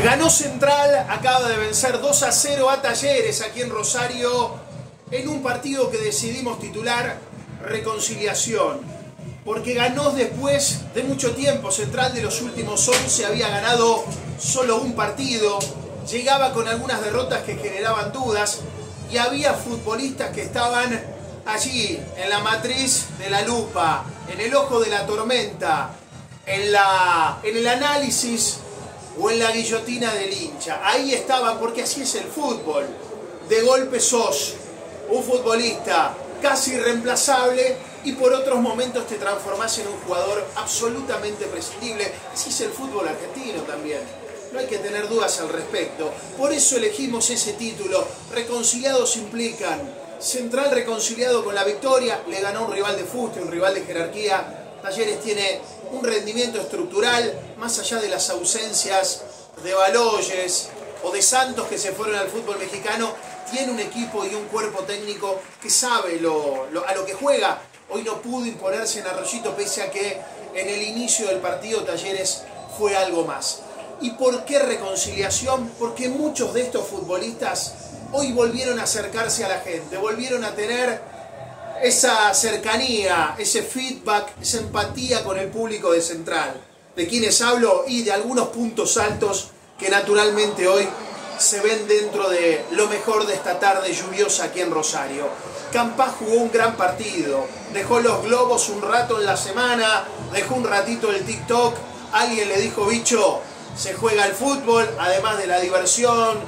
Ganó Central, acaba de vencer 2-0 a Talleres aquí en Rosario, en un partido que decidimos titular Reconciliación, porque ganó después de mucho tiempo. Central de los últimos 11 había ganado solo un partido, llegaba con algunas derrotas que generaban dudas y había futbolistas que estaban allí, en la matriz de la lupa, en el ojo de la tormenta, en el análisis o en la guillotina del hincha. Ahí estaban, porque así es el fútbol. De golpe sos un futbolista casi irreemplazable y por otros momentos te transformás en un jugador absolutamente prescindible. Así es el fútbol argentino también. No hay que tener dudas al respecto. Por eso elegimos ese título. Reconciliados implican Central reconciliado con la victoria, le ganó un rival de fuste, un rival de jerarquía. Talleres tiene un rendimiento estructural, más allá de las ausencias de Baloyes o de Santos que se fueron al fútbol mexicano, tiene un equipo y un cuerpo técnico que sabe a lo que juega. Hoy no pudo imponerse en Arroyito, pese a que en el inicio del partido Talleres fue algo más. ¿Y por qué reconciliación? Porque muchos de estos futbolistas hoy volvieron a acercarse a la gente, volvieron a tener esa cercanía, ese feedback, esa empatía con el público de Central. ¿De quienes hablo? Y de algunos puntos altos que naturalmente hoy se ven dentro de lo mejor de esta tarde lluviosa aquí en Rosario. Campás jugó un gran partido, dejó los globos un rato en la semana, dejó un ratito el TikTok, alguien le dijo: bicho, se juega el fútbol, además de la diversión,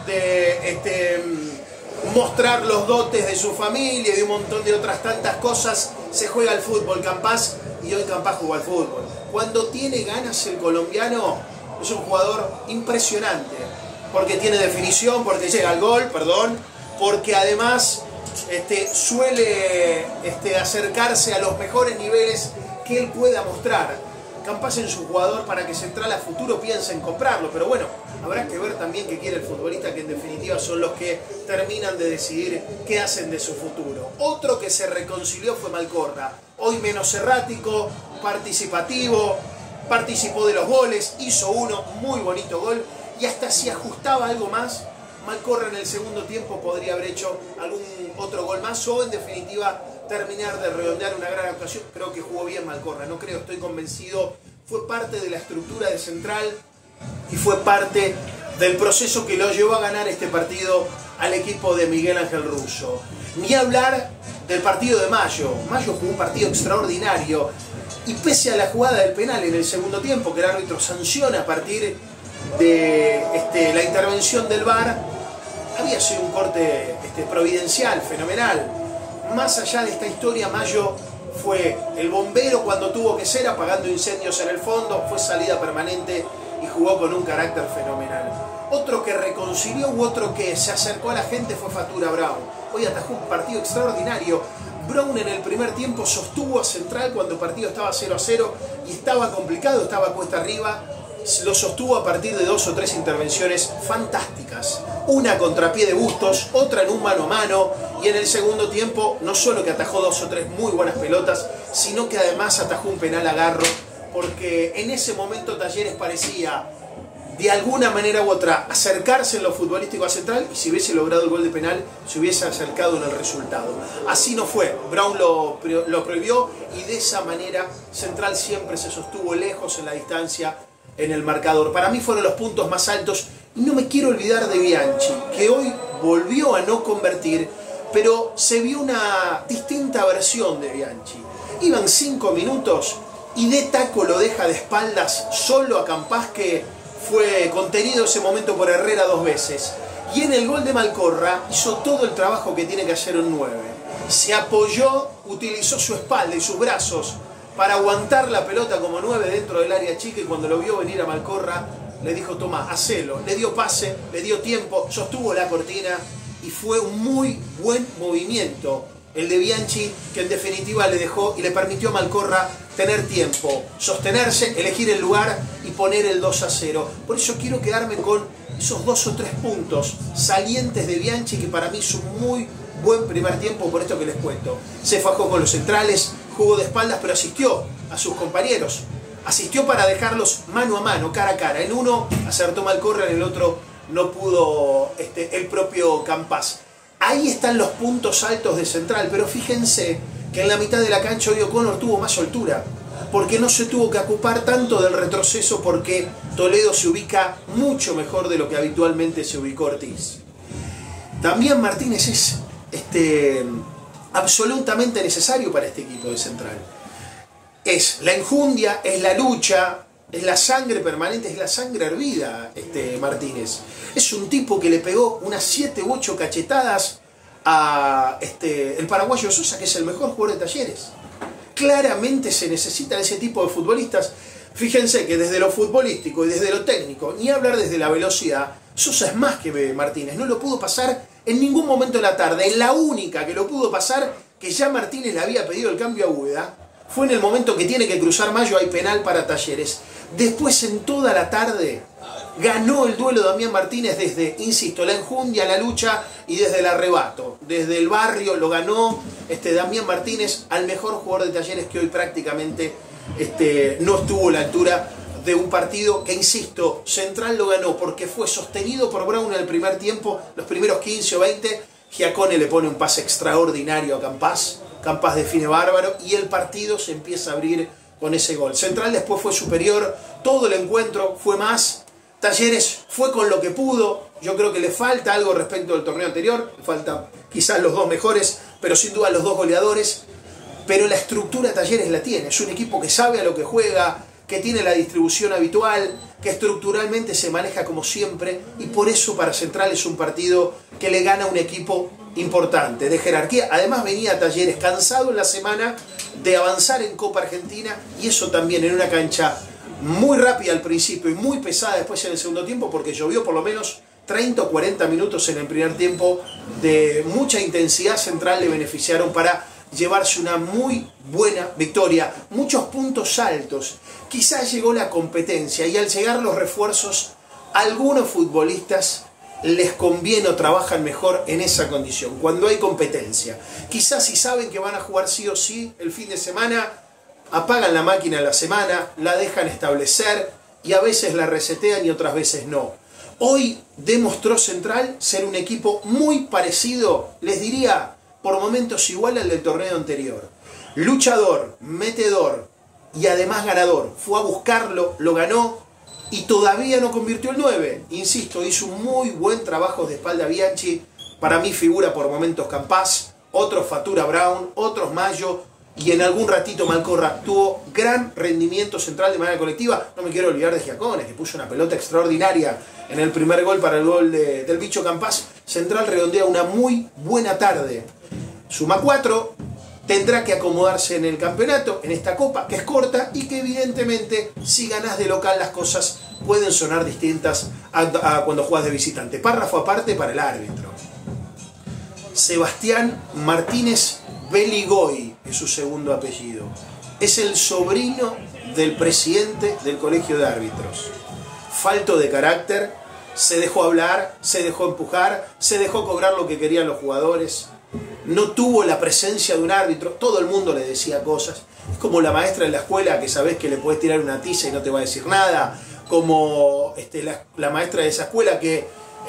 de mostrar los dotes de su familia y de un montón de otras tantas cosas, se juega el fútbol Campás, y hoy Campás jugó al fútbol. Cuando tiene ganas el colombiano es un jugador impresionante, porque tiene definición, porque llega al gol, porque además suele acercarse a los mejores niveles que él pueda mostrar. Campás es un jugador para que Central a futuro piense en comprarlo, pero bueno, habrá que ver también qué quiere el futbolista, que en definitiva son los que terminan de decidir qué hacen de su futuro. Otro que se reconcilió fue Malcorra, hoy menos errático, participativo, participó de los goles, hizo uno, muy bonito gol, y hasta si ajustaba algo más, Malcorra en el segundo tiempo podría haber hecho algún otro gol más, o en definitiva terminar de redondear una gran actuación. Creo que jugó bien Malcorra, no creo, estoy convencido, fue parte de la estructura de Central y fue parte del proceso que lo llevó a ganar este partido al equipo de Miguel Ángel Russo. Ni hablar del partido de Mayo. Mayo jugó un partido extraordinario y pese a la jugada del penal en el segundo tiempo, que el árbitro sanciona a partir de la intervención del VAR, había sido un corte providencial, fenomenal. Más allá de esta historia, Mayo fue el bombero cuando tuvo que ser, apagando incendios en el fondo, fue salida permanente y jugó con un carácter fenomenal. Otro que reconcilió u otro que se acercó a la gente fue Fatura Brown. Hoy atajó un partido extraordinario. Brown en el primer tiempo sostuvo a Central cuando el partido estaba 0-0 y estaba complicado, estaba cuesta arriba. Lo sostuvo a partir de 2 o 3 intervenciones fantásticas. Una contra pie de Bustos, otra en un mano a mano, y en el segundo tiempo no solo que atajó 2 o 3 muy buenas pelotas, sino que además atajó un penal a Garro, porque en ese momento Talleres parecía de alguna manera u otra acercarse en lo futbolístico a Central, y si hubiese logrado el gol de penal se hubiese acercado en el resultado. Así no fue, Brown lo prohibió y de esa manera Central siempre se sostuvo lejos en la distancia en el marcador. Para mí fueron los puntos más altos, y no me quiero olvidar de Bianchi, que hoy volvió a no convertir, pero se vio una distinta versión de Bianchi. Iban 5 minutos y de taco lo deja de espaldas solo a Campás, que fue contenido ese momento por Herrera 2 veces. Y en el gol de Malcorra hizo todo el trabajo que tiene que hacer un 9. Se apoyó, utilizó su espalda y sus brazos para aguantar la pelota como 9 dentro del área chica, y cuando lo vio venir a Malcorra le dijo: toma, hacelo. Le dio pase, le dio tiempo, sostuvo la cortina y fue un muy buen movimiento el de Bianchi, que en definitiva le dejó y le permitió a Malcorra tener tiempo, sostenerse, elegir el lugar y poner el 2-0. Por eso quiero quedarme con esos 2 o 3 puntos salientes de Bianchi, que para mí es un muy buen primer tiempo, por esto que les cuento. Se fajó con los centrales, jugó de espaldas, pero asistió a sus compañeros. asistió para dejarlos mano a mano, cara a cara. En uno acertó Malcorra, en el otro no pudo el propio Campás. Ahí están los puntos altos de Central, pero fíjense que en la mitad de la cancha hoy O'Connor tuvo más soltura, porque no se tuvo que ocupar tanto del retroceso, porque Toledo se ubica mucho mejor de lo que habitualmente se ubicó Ortiz. Damián Martínez es absolutamente necesario para este equipo de Central. Es la enjundia, es la lucha, es la sangre permanente, es la sangre hervida, Martínez. Es un tipo que le pegó unas 7 u 8 cachetadas a el paraguayo Sosa, que es el mejor jugador de Talleres. Claramente se necesitan ese tipo de futbolistas. Fíjense que desde lo futbolístico y desde lo técnico, ni hablar desde la velocidad, Sosa es más que Martínez. No lo pudo pasar en ningún momento de la tarde. En la única que lo pudo pasar, que ya Martínez le había pedido el cambio a Úbeda, fue en el momento que tiene que cruzar Mayo, hay penal para Talleres. Después, en toda la tarde, ganó el duelo Damián Martínez desde, insisto, la enjundia, la lucha y desde el arrebato. Desde el barrio lo ganó Damián Martínez al mejor jugador de Talleres, que hoy prácticamente no estuvo a la altura de un partido que, insisto, Central lo ganó porque fue sostenido por Brown en el primer tiempo, los primeros 15 o 20. Giacone le pone un pase extraordinario a Campás. Campás define bárbaro y el partido se empieza a abrir con ese gol. Central después fue superior, todo el encuentro fue más. Talleres fue con lo que pudo. Yo creo que le falta algo respecto al torneo anterior. Le faltan quizás los dos mejores, pero sin duda los dos goleadores. Pero la estructura Talleres la tiene. Es un equipo que sabe a lo que juega, que tiene la distribución habitual, que estructuralmente se maneja como siempre. Y por eso para Central es un partido que le gana a un equipo importante, de jerarquía. Además venía Talleres cansado en la semana de avanzar en Copa Argentina, y eso también en una cancha muy rápida al principio y muy pesada después en el segundo tiempo, porque llovió por lo menos 30 o 40 minutos en el primer tiempo de mucha intensidad. Central le beneficiaron para llevarse una muy buena victoria, muchos puntos altos. Quizás llegó la competencia y al llegar los refuerzos, algunos futbolistas les conviene o trabajan mejor en esa condición, cuando hay competencia. Quizás si saben que van a jugar sí o sí el fin de semana, apagan la máquina en la semana, la dejan establecer y a veces la resetean y otras veces no. Hoy demostró Central ser un equipo muy parecido, les diría, por momentos igual al del torneo anterior. Luchador, metedor y además ganador. Fue a buscarlo, lo ganó y todavía no convirtió el 9. Insisto, hizo un muy buen trabajo de espalda Bianchi. Para mí figura por momentos Campás, otros factura Brown, otros Mayo y en algún ratito Malcorra. Tuvo gran rendimiento Central de manera colectiva. No me quiero olvidar de Giacone, que puso una pelota extraordinaria en el primer gol para el gol del bicho Campás. Central redondea una muy buena tarde. Suma 4, tendrá que acomodarse en el campeonato, en esta copa que es corta y que evidentemente si ganás de local las cosas pueden sonar distintas a cuando jugás de visitante. Párrafo aparte para el árbitro. Sebastián Martínez Beligoy es su segundo apellido. Es el sobrino del presidente del colegio de árbitros. Falto de carácter, se dejó hablar, se dejó empujar, se dejó cobrar lo que querían los jugadores. No tuvo la presencia de un árbitro, todo el mundo le decía cosas. Es como la maestra en la escuela que sabés que le podés tirar una tiza y no te va a decir nada. Como la maestra de esa escuela que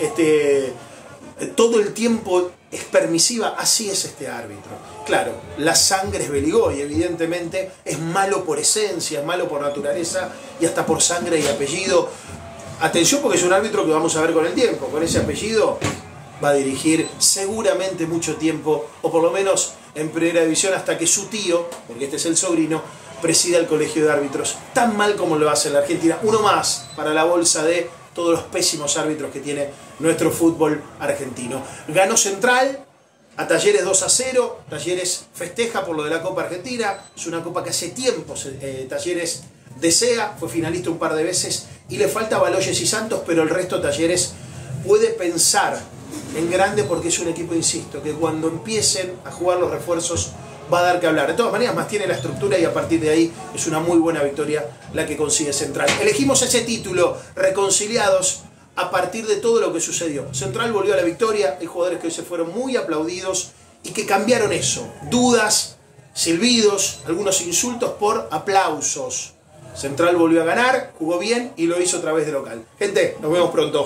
todo el tiempo es permisiva. Así es este árbitro. Claro, la sangre es Beligoy, evidentemente es malo por esencia, es malo por naturaleza y hasta por sangre y apellido. Atención, porque es un árbitro que vamos a ver con el tiempo. Con ese apellido va a dirigir seguramente mucho tiempo, o por lo menos en primera división, hasta que su tío, porque este es el sobrino, presida el colegio de árbitros, tan mal como lo hace en la Argentina. Uno más para la bolsa de todos los pésimos árbitros que tiene nuestro fútbol argentino. Ganó Central a Talleres 2-0, Talleres festeja por lo de la Copa Argentina, es una copa que hace tiempo Talleres desea, fue finalista un par de veces y le falta Baloyes y Santos, pero el resto Talleres puede pensar en grande porque es un equipo, insisto, que cuando empiecen a jugar los refuerzos va a dar que hablar. De todas maneras, más tiene la estructura y a partir de ahí es una muy buena victoria la que consigue Central. Elegimos ese título, reconciliados, a partir de todo lo que sucedió. Central volvió a la victoria, hay jugadores que hoy se fueron muy aplaudidos y que cambiaron eso. Dudas, silbidos, algunos insultos por aplausos. Central volvió a ganar, jugó bien y lo hizo otra vez de local. Gente, nos vemos pronto.